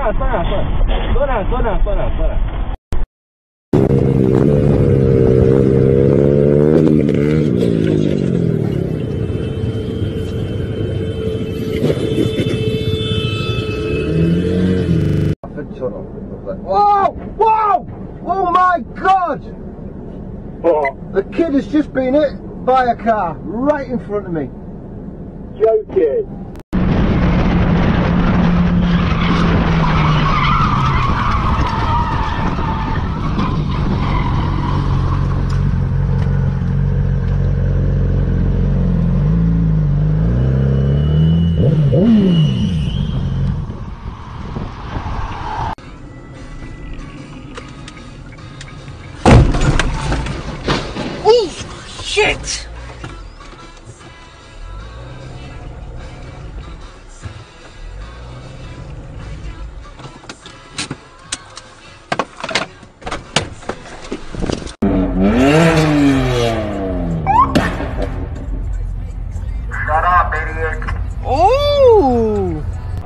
Whoa! Whoa! Oh my God! The kid has just been hit by a car right in front of me. Joking. Oh, shit! Shut up, idiot. Oh!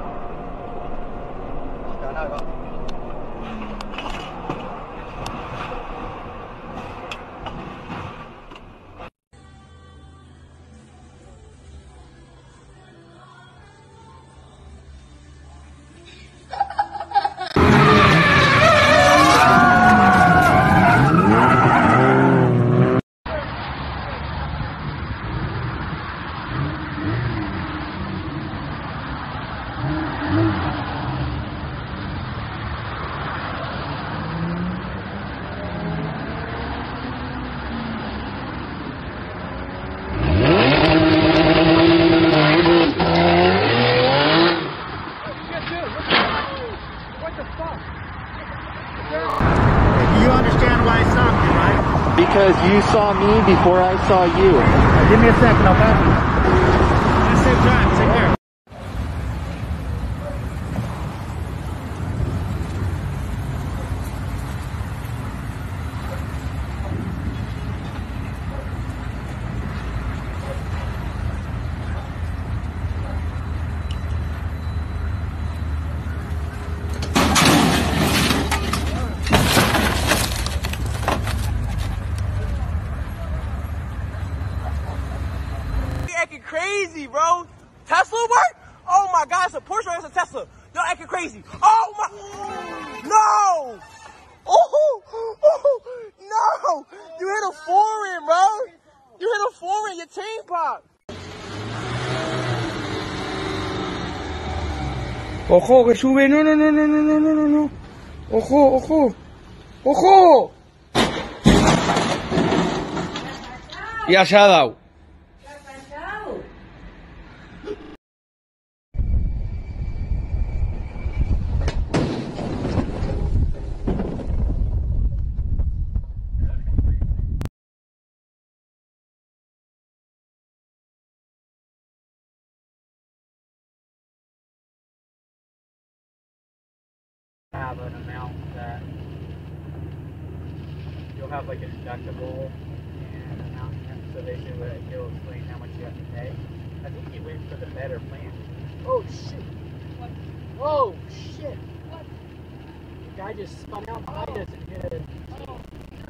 You understand why I stopped you, right? Because you saw me before I saw you. Give me a second, I'll pass you. Just safe drive, take care. Acting crazy, bro. Tesla work? Oh my God, it's a Porsche or it's a Tesla. Y'all acting crazy. Oh my, no! Oh, no! You hit a foreign, bro. You hit a foreign, your chain popped. Ojo, que sube, no. Ojo. Ya se ha dado. Have an amount that you'll have like a deductible and amount, so basically it'll explain how much you have to pay. I think you went for the better plan. Oh shit! What? Oh shit! What? The guy just spun out behind us and hit it. Oh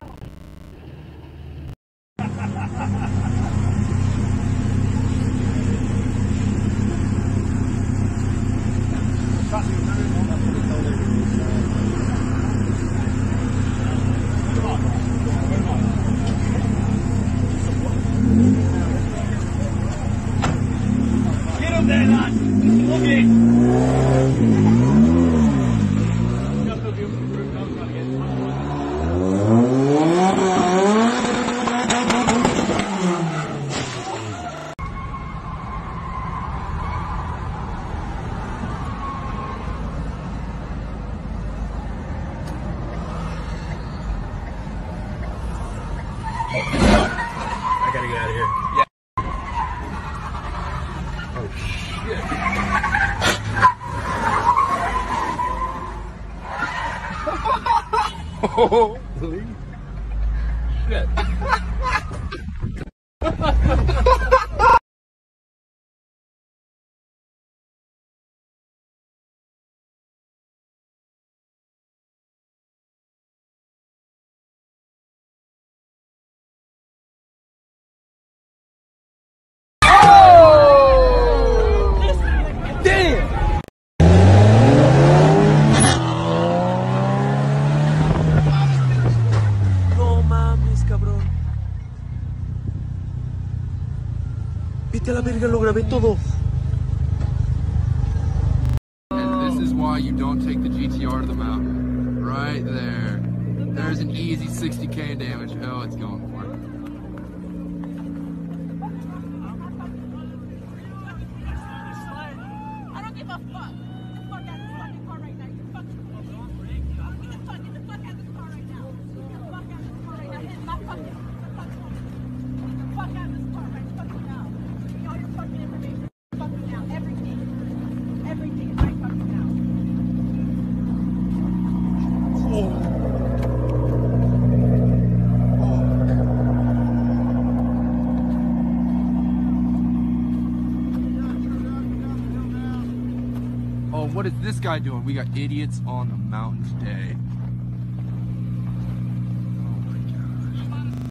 I gotta get out of here. Yeah. Oh shit. Holy shit. verga, lo grabé todo. And this is why you don't take the GTR to the mountain. Right there. There's an easy 60K in damage. Oh, it's going for it. I don't give a fuck. Get the fuck out of this fucking car right now. You fucking get the fuck out of this car right now. Get the fuck out of this car right now. Hit my fucking fuck out of this car right fucking now. Give me all your fucking information fucking now. Everything. Everything right fucking now. Oh, what is this guy doing? We got idiots on the mountain today. Oh my gosh.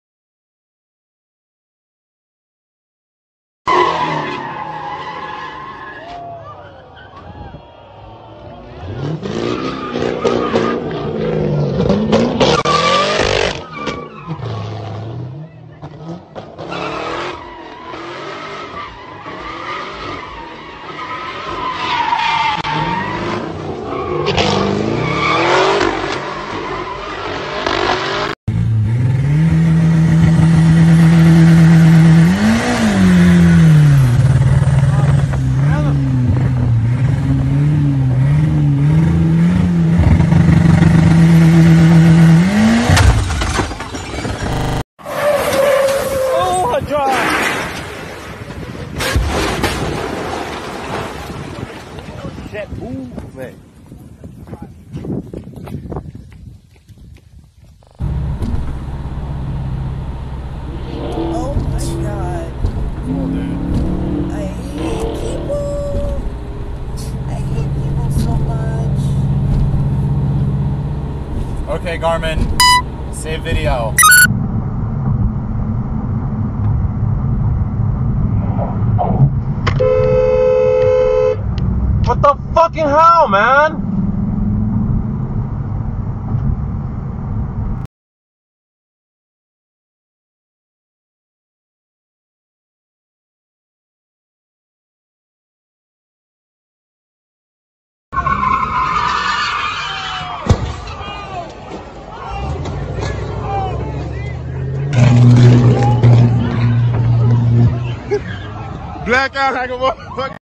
Oh my god. I hate people. I hate people so much. Okay, Garmin. Save video. What the fucking hell, man? Blackout like a motherfucker.